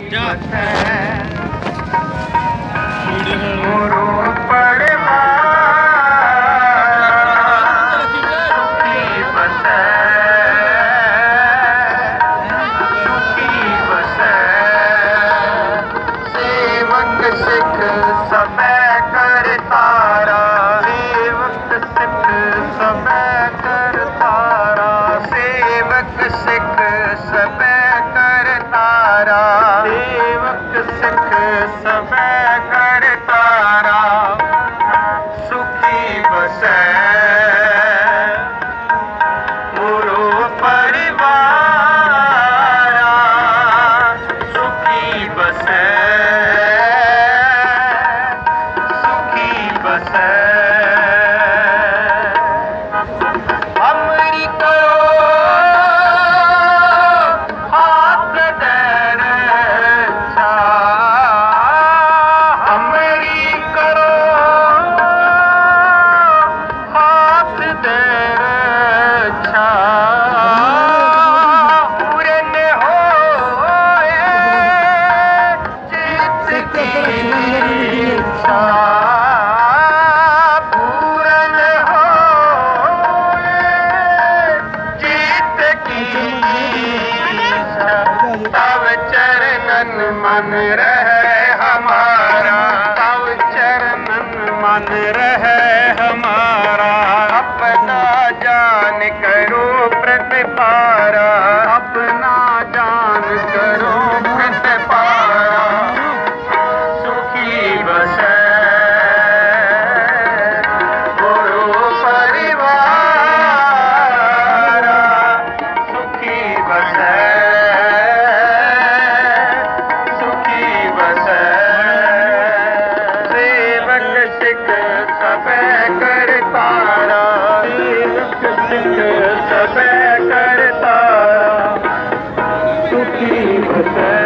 मन रहे हमारा, तव चरणन मन रहे हमारा। अपना जान करो प्रतिपारा, अपना जान करो प्रतिपारा। सुखी बसे गुरु परिवार, सुखी बसे सब करता सुखी बसे।